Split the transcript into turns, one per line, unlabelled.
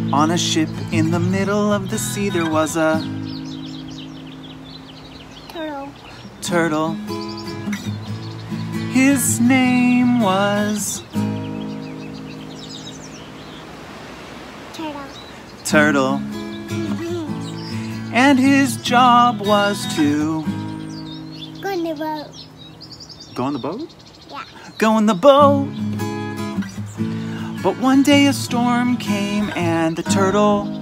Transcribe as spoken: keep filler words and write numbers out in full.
On a ship in the middle of the sea there was a
turtle.
Turtle. His name was
Turtle.
Turtle. And his job was to
Go in the boat.
go on the boat?
Yeah.
Go in the boat. But one day a storm came and the turtle